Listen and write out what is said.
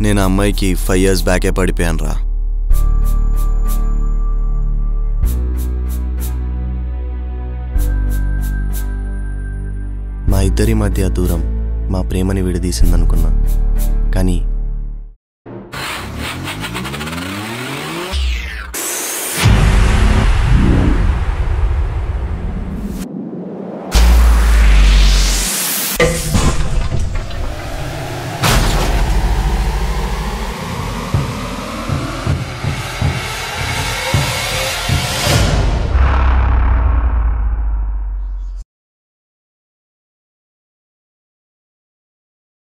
నేను ఆ అమ్మాయికి 5 years బ్యాకే పడిపోయాను రా. మా ఇద్దరి మధ్య దూరం మా ప్రేమని విడదీసిందనుకున్నా, కానీ